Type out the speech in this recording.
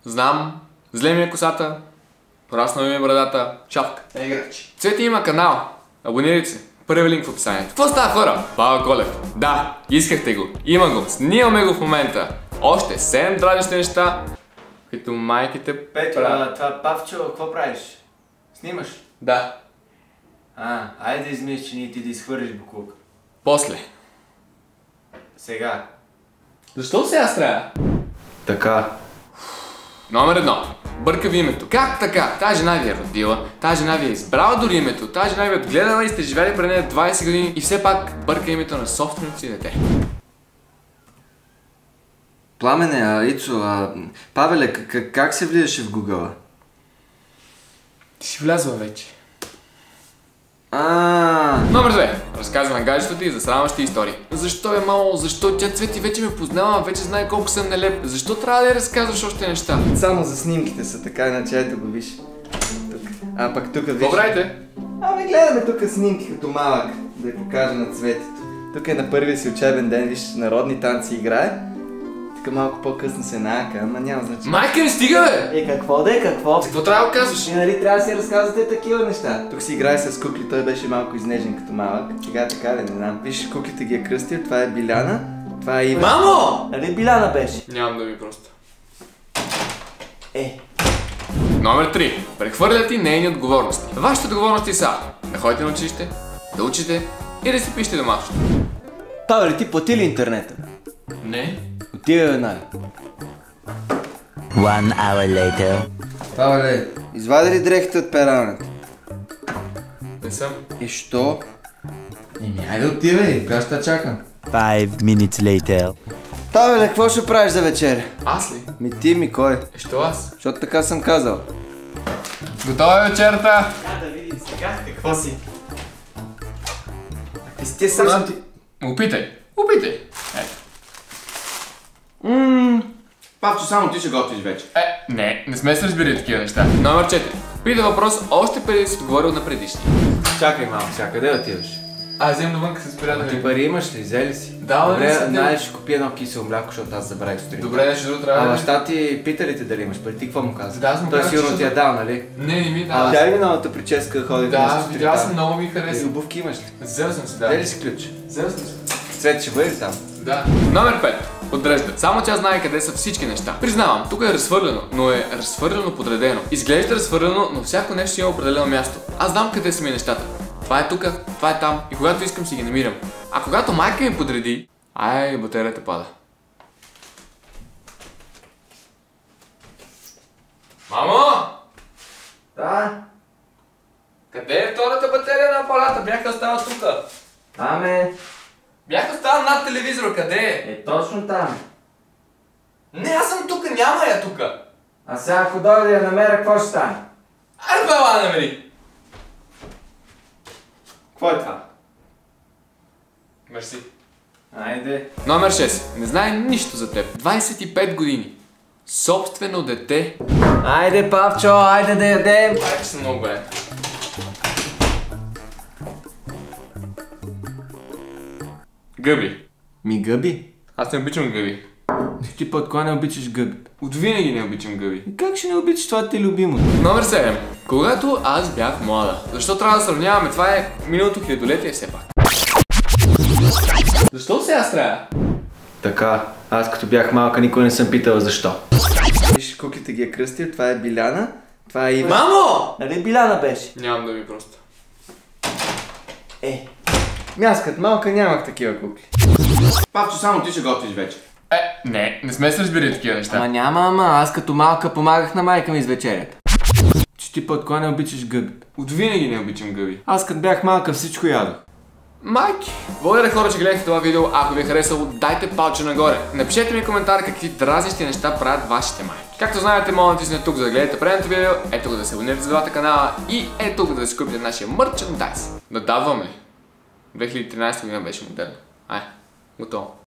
Знам, зле ми е косата, порасна ми е брадата, шапка. Играч. Цвети има канал, абонирайте се, първи линк в описанието. Какво става, хора? Павел Колев. Да, искахте го, има го, снимаме го в момента. Още 7 дразнещи неща, като майките... Петро, това Павчо, какво правиш? Снимаш? Да. Айде да измислиш, че ние ти да изхвърлиш буклук. После. Сега. Защо сега трябва? Така. Номер 1. Бърка ви името. Как така? Тази жена ви е родила, тази жена ви е избрала дори името, тази жена ви е отгледала и сте живели при нея 20 години и все пак бърка името на собственото си дете. Пламене, Ицо, Павеле, как се влизаше в Google-а? Ти си влязла вече. Номер 2. Разказва на гаджето ти за срамващи истории. Защо бе, мамо? Защо? Тя Цвети вече ме познава, вече знае колко съм нелеп. Защо трябва да я разказваш още неща? Само за снимките са така, иначе ето го виж. Тук. Пък тук виж. Какво правите? Гледаме тук снимки като малък, да я покажа на Цветито. Тук е на първия си учебен ден, виж, народни танци играе. Тук малко по-късно се наяка, ама няма значение. Майка не стига, бе! Какво да е, какво? Какво трябва да казваш? Нали трябва да си разказвате такива неща. Тук си играе с кукли, той беше малко изнежен като малък. Сега така ли, не знам. Виж, куклите ги е кръстил, това е Биляна, това е Ива. Мамо! Нали Биляна беше? Нямам да ви просто. Номер 3. Прехвърляте нейни отговорности. Вашите отговорности са да ходите на училище, да учите и да си пишете домашното. Павеле, ти плати ли интернета? Не. Отивай веднага. 1 hour later. Павеле, извади ли дрехите от пералнята? Не съм. И що? Айде отивай, кога ще чакам. 5 minutes later. Павеле, какво ще правиш за вечеря? Аз ли? Ми кой? Що аз? Защото така съм казал. Готова е вечерата? Да видим сега какво си. Ти съм ти... Опитай. Ето. Павчо, само ти ще готвиш вече. Не сме се разбирали такива неща. Номер 4. Пита въпрос още преди да си отговорил на предишния. Чакай малко, сега къде отиваш? Взем навънка с приятели. Ти пари имаш ли? Взели си? Да, добре, знаеш, ще купи едно кисело мляко, защото аз забравих сутрин. Добре, нещо друго трябва да... Баща ти пита ли те дали имаш пари? Ти какво му каза? Да, съм той казал, сигурно че ти е дал, нали? Не ми дава. Тя ли ми новата прическа ходи Да, видял съм, много ми И хареса. обувки имаш ли? Взел съм си, да. Взели си ключ? Взел съм си. Цвет ще бъде там. Да. Номер 5. Подрежда. Само тя знае къде са всички неща. Признавам, тук е разхвърлено, но е разхвърлено подредено. Изглежда разхвърлено, но всяко нещо има определено място. Аз знам къде са ми нещата. Това е тук, това е там и когато искам си ги намирам. А когато майка ми подреди, батерията пада. Мамо! Да? Къде е втората батерия на апарата? Бях останал тук. Бях останал над телевизора, къде е? Точно там. Не, аз съм тук, няма я тук. А сега ако дойде да я намеря, какво ще стане? Айде бела намери. Какво е това? Мерси. Айде. Номер 6. Не знае нищо за теб. 25 години. Собствено дете. Айде, Павчо, айде да ядем. Айде съм много бе. Гъби. Гъби? Аз не обичам гъби. Ти от кога не обичаш гъби? От винаги не обичам гъби. Как ще не обичаш, това ти е любимо? Номер 7. Когато аз бях млада. Защо трябва да сравняваме? Това е миналото хилядолетие все пак. Защо сега трябва? Така, аз като бях малка никой не съм питала защо. Виж, куклите ги е кръстил, това е Биляна, това е Ива. Мамо! Нали Биляна беше? Нямам да ви просто. Аз като малка нямах такива кукли. Павчо, само ти ще готвиш вече. Не сме се разбирали такива неща. Няма, аз като малка помагах на майка ми с вечерята. Че ти от кога не обичаш гъби? От винаги не обичам гъби. Аз като бях малка всичко ядох. Майки! Благодаря хора, че гледахте това видео. Ако ви е харесало, дайте палче нагоре. Напишете ми коментар какви дразнещи неща правят вашите майки. Както знаете, може да натиснете тук, за да гледате предното видео, ето го да се абонирате за двата канала и ето го да си купите нашия мърчендайз. Да даваме ли? 2013 година беше модерно. Готово.